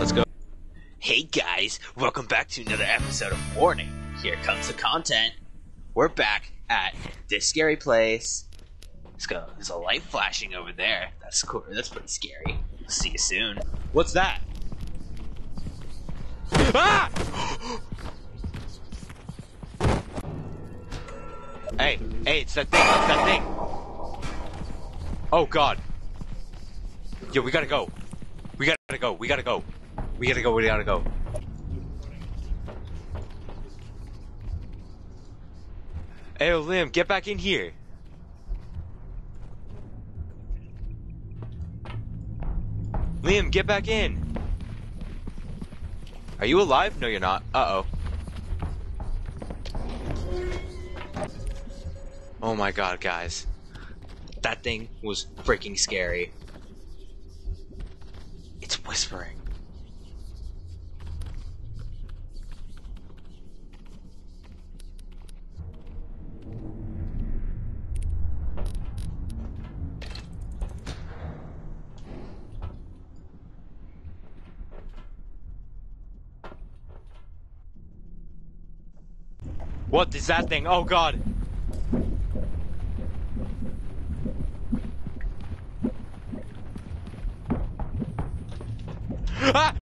let's go. Hey guys, welcome back to another episode of Warning. Here comes the content. We're back at this scary place. Let's go. There's a light flashing over there. That's cool. That's pretty scary. See you soon. What's that? Ah! Hey, it's that thing. It's that thing. Oh god. Yo, we gotta go. We gotta go. We gotta go. We gotta go. We gotta go. Hey, Liam, get back in here. Liam, get back in. Are you alive? No, you're not. Uh-oh. Oh my god, guys. That thing was freaking scary. It's whispering. What is that thing? Oh god. Ah!